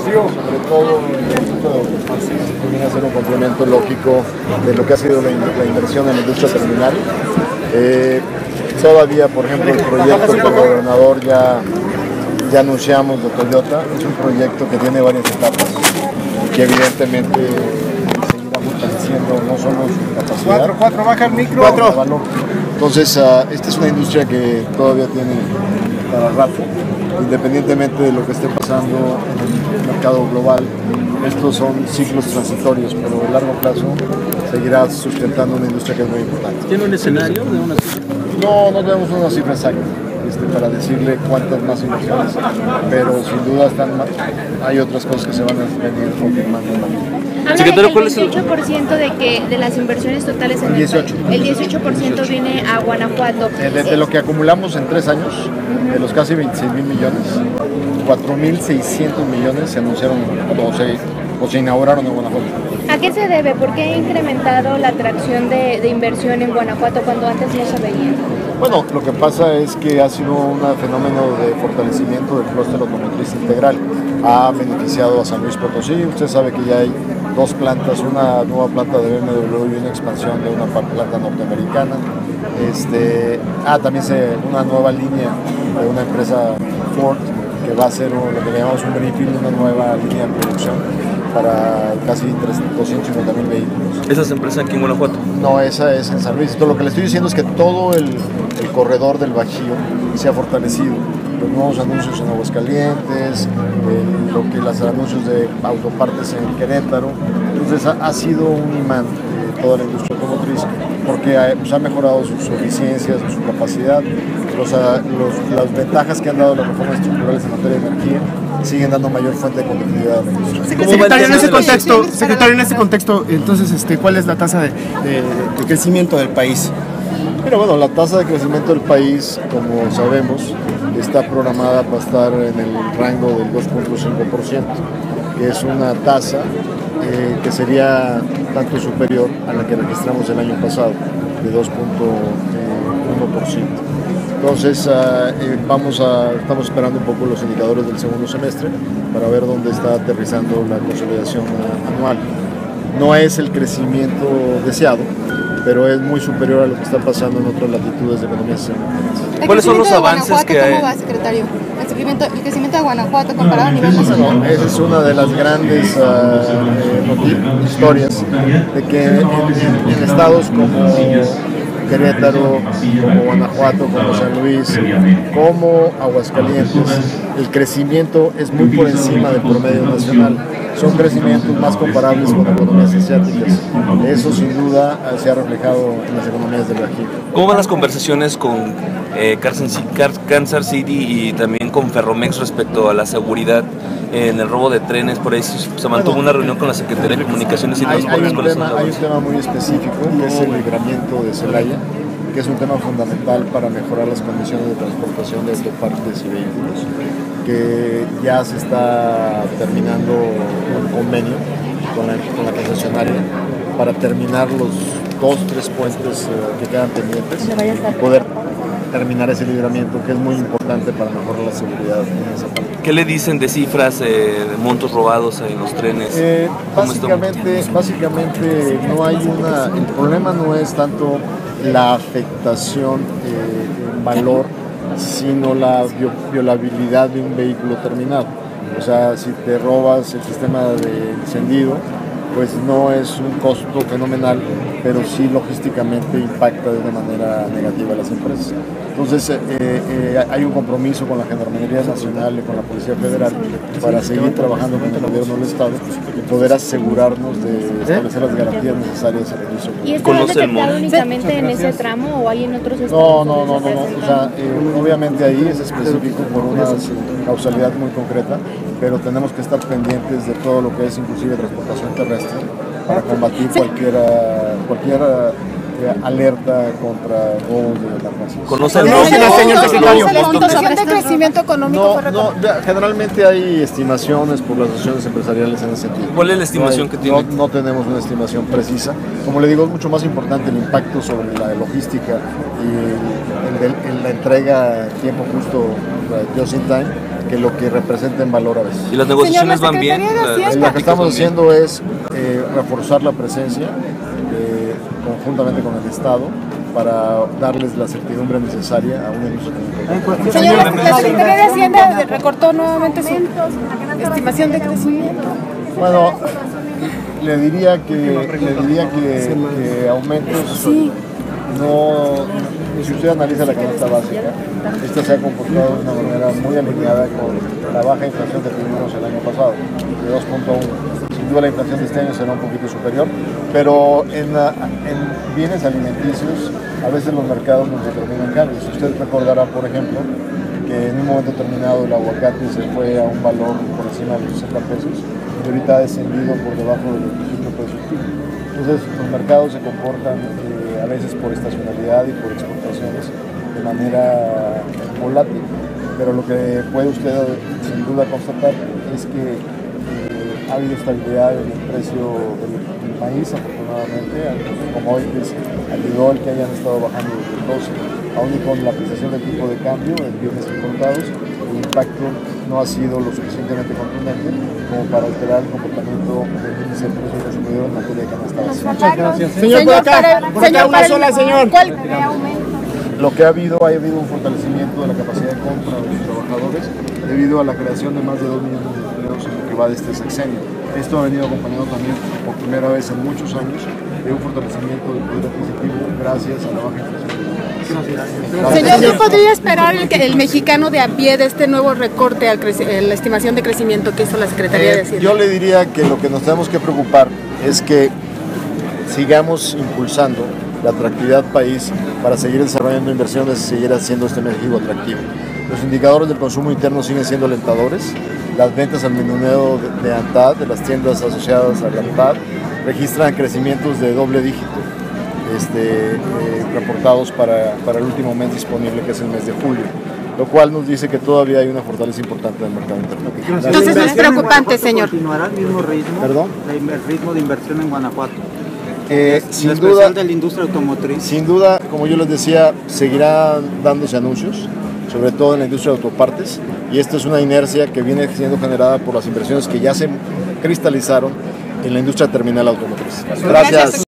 sobre todo esto viene a ser un complemento lógico de lo que ha sido la inversión en la industria terminal. Todavía, por ejemplo, el proyecto que el gobernador ya anunciamos de Toyota es un proyecto que tiene varias etapas, que evidentemente seguirá fortaleciendo no solo su capacidad. Cuatro, baja el micro. Valor. Entonces, esta es una industria que todavía tiene para rato, independientemente de lo que esté pasando en el mercado global. Estos son ciclos transitorios, pero a largo plazo seguirá sustentando una industria que es muy importante. ¿Tiene un escenario de una cifra? No tenemos una cifra exacta para decirle cuántas más inversiones, pero sin duda hay otras cosas que se van a venir confirmando. Habla del 18% de las inversiones totales en el 18% viene a Guanajuato. De lo que acumulamos en 3 años, de los casi 26,000 millones, 4,600 millones se anunciaron o se inauguraron en Guanajuato. ¿A qué se debe? ¿Por qué ha incrementado la atracción de inversión en Guanajuato cuando antes no se veía? Bueno, lo que pasa es que ha sido un fenómeno de fortalecimiento del clúster automotriz integral. Ha beneficiado a San Luis Potosí. Usted sabe que ya hay 2 plantas, una nueva planta de BMW y una expansión de una planta norteamericana. También una nueva línea de una empresa Ford que va a ser lo que le llamamos un greenfield, una nueva línea de producción para casi 250,000 vehículos. ¿Esa es empresa aquí en Guanajuato? No, esa es en San Luis. Entonces, lo que le estoy diciendo es que todo el corredor del Bajío se ha fortalecido. Los nuevos anuncios en Aguascalientes, los anuncios de autopartes en Querétaro. Entonces ha sido un imán de toda la industria automotriz porque ha mejorado sus eficiencias, su capacidad. Las ventajas que han dado las reformas estructurales en materia de energía siguen dando mayor fuente de competitividad a la industria. Secretario, en ese contexto, entonces, ¿cuál es la tasa de crecimiento del país? Pero bueno, la tasa de crecimiento del país, como sabemos, está programada para estar en el rango del 2,5%, que es una tasa que sería tanto superior a la que registramos el año pasado, de 2,1%. Entonces, estamos esperando un poco los indicadores del segundo semestre para ver dónde está aterrizando la consolidación anual. No es el crecimiento deseado, pero es muy superior a lo que está pasando en otras latitudes de economías emergentes. ¿Cuáles son los avances que hay? ¿Cómo va, secretario? El crecimiento de Guanajuato comparado a nivel nacional. Esa es una de las grandes historias de que en estados como Querétaro, como Guanajuato, como San Luis, como Aguascalientes, el crecimiento es muy por encima del promedio nacional. Son crecimientos más comparables con economías asiáticas. Eso sin duda se ha reflejado en las economías del Bajío. ¿Cómo van las conversaciones con Kansas City y también con Ferromex respecto a la seguridad en el robo de trenes? Por ahí se mantuvo una reunión con la Secretaría de Comunicaciones y Transportes. Hay un tema muy específico, que es el libramiento de Celaya, que es un tema fundamental para mejorar las condiciones de transportación de autopartes y vehículos, que ya se está terminando un convenio con la concesionaria para terminar los 2-3 puentes que quedan pendientes y poder terminar ese libramiento, que es muy importante para mejorar la seguridad en esa parte. ¿Qué le dicen de cifras de montos robados en los trenes? Básicamente no hay el problema no es tanto la afectación en valor, sino la violabilidad de un vehículo terminado. O sea, si te robas el sistema de encendido, pues no es un costo fenomenal, pero sí logísticamente impacta de una manera negativa a las empresas. Entonces, hay un compromiso con la Gendarmería Nacional y con la Policía Federal para seguir trabajando con el gobierno del Estado y poder asegurarnos de establecer las garantías necesarias al inicio. ¿Y esto lo han detectado únicamente en ese tramo o hay en otros estados? No. O sea, obviamente ahí es específico por una causalidad muy concreta, pero tenemos que estar pendientes de todo lo que es inclusive transportación terrestre para combatir cualquier alerta contra robos de mercancías. ¿Conoce el punto sobre este crecimiento económico? Generalmente hay estimaciones por las asociaciones empresariales en ese sentido. ¿Cuál es la estimación que tiene? No tenemos una estimación precisa. Como le digo, es mucho más importante el impacto sobre la logística y la entrega a tiempo justo, just in time, que que lo que representa en valor a veces. ¿Y las negociaciones van bien? Lo que estamos haciendo es reforzar la presencia conjuntamente con el Estado para darles la certidumbre necesaria a una industria. Señor, la Secretaría de Hacienda recortó nuevamente su estimación de crecimiento. Bueno, le diría que aumentos no. Si usted analiza la canasta básica, esta se ha comportado de una manera muy alineada con la baja inflación que tuvimos el año pasado, de 2.1. Sin duda la inflación de este año será un poquito superior, pero en bienes alimenticios a veces los mercados nos determinan cambios. Usted recordará, por ejemplo, que en un momento determinado el aguacate se fue a un valor por encima de los 60 pesos y ahorita ha descendido por debajo de los 25 pesos. Entonces los mercados se comportan a veces por estacionalidad y por exportaciones de manera volátil, pero lo que puede usted sin duda constatar es que ha habido estabilidad en el precio del maíz, afortunadamente, como hoy ayudó el que hayan estado bajando desde el 12, aún y con la apreciación del tipo de cambio en bienes importados, el impacto no ha sido lo suficientemente contundente como para alterar el comportamiento del índice de precios del consumidor en materia de canasta básica. Muchas gracias. Señor, por acá una sola, señor. Lo que ha habido un fortalecimiento de la capacidad de compra de los trabajadores debido a la creación de más de 2 millones de empleos en lo que va de este sexenio. Esto ha venido acompañado también por primera vez en muchos años de un fortalecimiento del poder adquisitivo gracias a la baja inflación. Señor, ¿no podría esperar el mexicano de a pie de este nuevo recorte a la estimación de crecimiento que hizo la Secretaría de Hacienda? Yo le diría que lo que nos tenemos que preocupar es que sigamos impulsando la atractividad país para seguir desarrollando inversiones y seguir haciendo este México atractivo. Los indicadores del consumo interno siguen siendo alentadores. Las ventas al menudeo de ANTAD, de las tiendas asociadas a la ANTAD, registran crecimientos de doble dígito. Reportados para el último mes disponible, que es el mes de julio, lo cual nos dice que todavía hay una fortaleza importante del mercado interno. Entonces es preocupante, señor. ¿Continuará el mismo ritmo? ¿Perdón? El ritmo de inversión en Guanajuato. Sin duda, de la industria automotriz. Sin duda, como yo les decía, seguirán dándose anuncios, sobre todo en la industria de autopartes, y esto es una inercia que viene siendo generada por las inversiones que ya se cristalizaron en la industria terminal automotriz. Gracias.